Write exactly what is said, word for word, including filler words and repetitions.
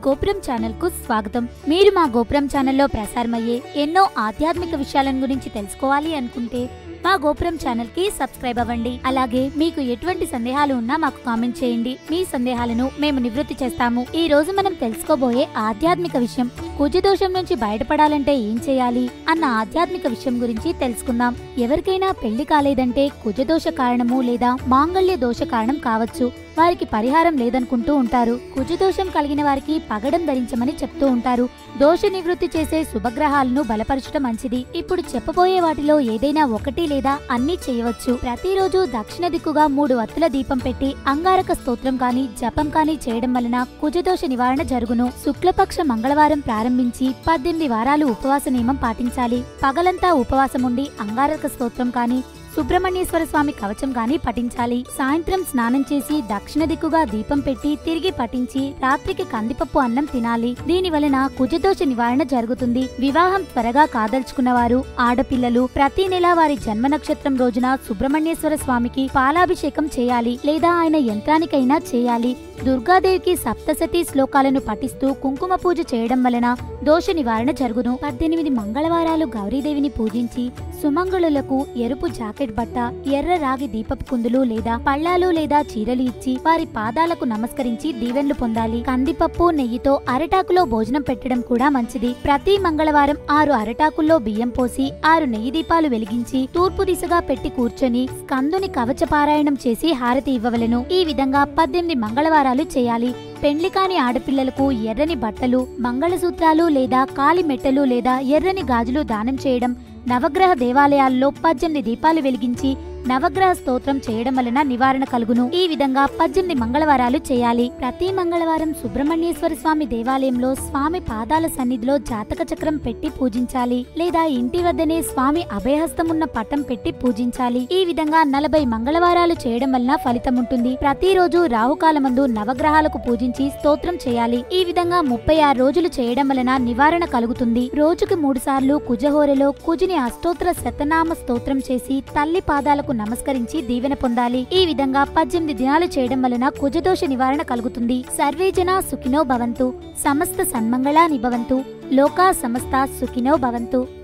గోపురం ఛానల్ కు స్వాగతం। మీరు మా గోపురం ఛానల్లో ప్రసారమయ్యే ఎన్నో ఆధ్యాత్మిక విషయాలను గురించి తెలుసుకోవాలి అనుకుంటే మా గోపురం ఛానల్ కి సబ్స్క్రైబ్ అవ్వండి। అలాగే మీకు ఎటువంటి సందేహాలు ఉన్నా మాకు కామెంట్ చేయండి, మీ సందేహాలను మేము నివృత్తి చేస్తాము। ఈ రోజు మనం తెలుసుకోబోయే ఆధ్యాత్మిక విషయం కుజదోషం నుంచి బయటపడాలంటే ఏం చేయాలి అన్న ఆధ్యాత్మిక విషయం గురించి తెలుసుకుందాం। ఎవరికైనా పెళ్లి కాలేదంటే కుజదోష కారణము లేదా మాంగళ్య దోష కారణం కావచ్చు, వారికి పరిహారం లేదనుకుంటూ ఉంటారు। కుజదోషం కలిగిన వారికి పగడం ధరించమని చెప్తూ ఉంటారు। దోష నివృత్తి చేసే శుభగ్రహాలను బలపరచడం మంచిది। ఇప్పుడు చెప్పబోయే వాటిలో ఏదైనా ఒకటి లేదా అన్ని చేయవచ్చు। ప్రతిరోజు దక్షిణ దిక్కుగా మూడు వత్తుల దీపం పెట్టి అంగారక స్తోత్రం కాని జపం కాని చేయడం వలన కుజదోష నివారణ జరుగును। శుక్లపక్ష మంగళవారం ప్రారంభించి పద్దెనిమిది వారాలు ఉపవాస నియమం పాటించాలి। పగలంతా ఉపవాసం ఉండి అంగారక స్తోత్రం కాని సుబ్రహ్మణ్యేశ్వర స్వామి కవచం గాని పఠించాలి। సాయంత్రం స్నానం చేసి దక్షిణ దిక్కుగా దీపం పెట్టి తిరిగి పఠించి రాత్రికి కందిపప్పు అన్నం తినాలి। దీని వలన కుజదోష నివారణ జరుగుతుంది। వివాహం త్వరగా కాదల్చుకున్నవారు ఆడపిల్లలు ప్రతి నెల వారి జన్మ నక్షత్రం రోజున సుబ్రహ్మణ్యేశ్వర స్వామికి పాలాభిషేకం చేయాలి లేదా ఆయన యంత్రానికైనా చేయాలి। దుర్గాదేవికి సప్తశతి శ్లోకాలను పఠిస్తూ కుంకుమ పూజ చేయడం వలన దోష నివారణ జరుగును। పద్దెనిమిది మంగళవారాలు గౌరీదేవిని పూజించి సుమంగళులకు ఎరుపు జాకెట్ బట్ట, ఎర్ర రాగి దీపపు కుందులు లేదా పళ్ళాలు లేదా చీరలు ఇచ్చి వారి పాదాలకు నమస్కరించి దీవెన్లు పొందాలి। కందిపప్పు నెయ్యితో అరటాకులో భోజనం పెట్టడం కూడా మంచిది। ప్రతి మంగళవారం ఆరు అరటాకుల్లో బియ్యం పోసి ఆరు నెయ్యి దీపాలు వెలిగించి తూర్పు దిశగా పెట్టి కూర్చొని స్కందుని కవచ పారాయణం చేసి హారతి ఇవ్వవలెను। ఈ విధంగా పద్దెనిమిది మంగళవారాలు చేయాలి। పెండ్లి కాని ఆడపిల్లలకు ఎర్రని బట్టలు, మంగళసూత్రాలు లేదా కాలి మెట్టలు లేదా ఎర్రని గాజులు దానం చేయడం, నవగ్రహ దేవాలయాల్లో పద్దెనిమిది దీపాలు వెలిగించి నవగ్రహ స్తోత్రం చేయడం వలన నివారణ కలుగును। ఈ విధంగా పద్దెనిమిది మంగళవారాలు చేయాలి। ప్రతి మంగళవారం సుబ్రహ్మణ్యేశ్వర స్వామి దేవాలయంలో స్వామి పాదాల సన్నిధిలో జాతక చక్రం పెట్టి పూజించాలి లేదా ఇంటి వద్దనే స్వామి అభయహస్తమున్న పటం పెట్టి పూజించాలి। ఈ విధంగా నలభై మంగళవారాలు చేయడం వలన ఫలితం ఉంటుంది। ప్రతిరోజు రాహుకాలమందు నవగ్రహాలకు పూజించి స్తోత్రం చేయాలి। ఈ విధంగా ముప్పై ఆరు రోజులు చేయడం వలన నివారణ కలుగుతుంది। రోజుకి మూడు సార్లు కుజహోరలో కుజిని అష్టోత్తర శతనామ స్తోత్రం చేసి తల్లి పాదాలకు నమస్కరించి దీవెన పొందాలి। ఈ విధంగా పద్దెనిమిది దినాలు చేయడం వలన కుజదోష నివారణ కలుగుతుంది। సర్వే జనా సుఖినో భవంతు, సమస్త సన్మంగళాని భవంతు, లోకా సమస్త సుఖినో భవంతు।